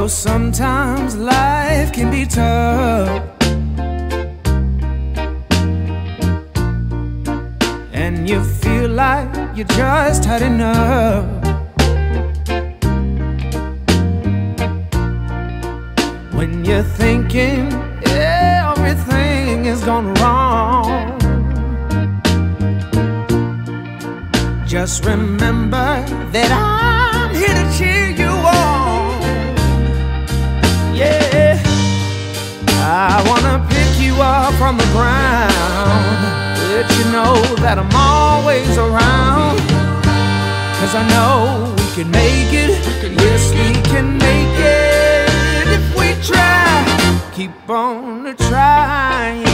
know sometimes life can be tough, and you feel like you just had enough. When you're thinking everything is gone wrong, just remember that I'm here to cheer you on. Yeah, I wanna pick you up from the ground, let you know that I'm always around. 'Cause I know we can make it, yes we can make it if we try. Keep on trying.